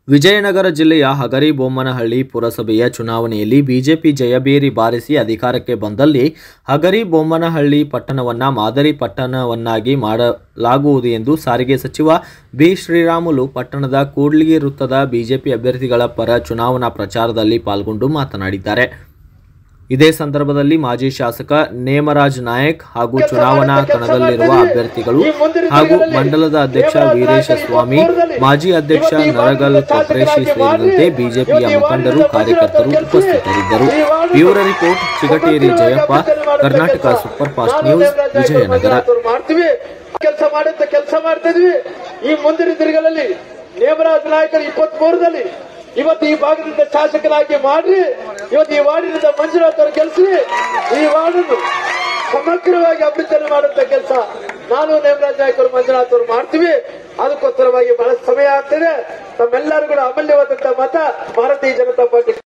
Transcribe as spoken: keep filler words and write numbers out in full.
ವಿಜಯನಗರ ಜಿಲ್ಲೆಯ ಹಗರಿಬೊಮ್ಮನಹಳ್ಳಿ ಪುರಸಭೆಯ ಚುನಾವಣೆಯಲ್ಲಿ ಬಿಜೆಪಿ ಜಯಭೇರಿ ಬಾರಿಸಿ ಅಧಿಕಾರಕ್ಕೆ ಬಂದಲ್ಲಿ ಹಗರಿಬೊಮ್ಮನಹಳ್ಳಿ ಪಟ್ಟಣವನ್ನು ಮಾದರಿ ಪಟ್ಟಣವನ್ನಾಗಿ ಮಾಡಲಾಗುವುದು ಎಂದು ಸಾರಿಗೆ ಸಚಿವ ಬಿ ಶ್ರೀರಾಮುಲು ಪಟ್ಟಣದ ಕೂಡ್ಲಿಗಿ ವೃತ್ತದ ಬಿಜೆಪಿ ಅಭ್ಯರ್ಥಿಗಳ ಪರ ಚುನಾವಣಾ ಪ್ರಚಾರದಲ್ಲಿ ಪಾಲ್ಗೊಂಡು ಮಾತನಾಡಿದ್ದಾರೆ. ಇದೇ ಸಂದರ್ಭದಲ್ಲಿ ಮಾಜಿ ಶಾಸಕ ನೇಮರಾಜ್ ನಾಯಕ್ ಹಾಗೂ ಚುನಾವಣಾ ಕಣದಲ್ಲಿರುವ ಅಭ್ಯರ್ಥಿಗಳು ಹಾಗೂ ಮಂಡಲದ ಅಧ್ಯಕ್ಷ ವೀರೇಶ ಸ್ವಾಮಿ, ಮಾಜಿ ಅಧ್ಯಕ್ಷ ನರಗಲ್ ಕೊಪ್ರೇಶಿ ಸೇರಿದಂತೆ ಬಿಜೆಪಿಯ ಮುಖಂಡರು, ಕಾರ್ಯಕರ್ತರು ಉಪಸ್ಥಿತರಿದ್ದರು. Bureau report Chigateri Jayappa, Karnataka super fast news, Vijayanagara. ಕೆಲಸ ಮಾಡುತ್ತ ಕೆಲಸ ಮಾಡ್ತಾ ಇದ್ವಿ. ಈ ಮುಂದಿನ ದಿನಗಳಲ್ಲಿ ನೇಮರಾಜ್ ನಾಯಕರು ಇಪ್ಪತ್ತ್ ಮೂರರಲ್ಲಿ ಇವತ್ತು ಈ ಭಾಗದಿಂದ ಶಾಸಕರಾಗಿ ಮಾಡ್ರಿ. ಇವತ್ತು ಈ ವಾರ್ಡಿನಿಂದ ಮಂಜುನಾಥ್ ಅವರು ಕೆಲಸ ಈ ವಾರ್ಡನ್ನು ಸಮಗ್ರವಾಗಿ ಅಭಿವೃದ್ಧಿ ಮಾಡುವಂತ ಕೆಲಸ ನಾನು ನೇಮರಾಜ್ ನಾಯಕರು ಮಂಜುನಾಥ್ ಅವರು ಮಾಡ್ತೀವಿ. ಅದಕ್ಕೋಸ್ಕರವಾಗಿ ಬಹಳ ಸಮಯ ಆಗ್ತದೆ. ತಮ್ಮೆಲ್ಲರೂ ಕೂಡ ಅಮೂಲ್ಯವಾದಂತಹ ಮತ ಭಾರತೀಯ ಜನತಾ ಪಾರ್ಟಿ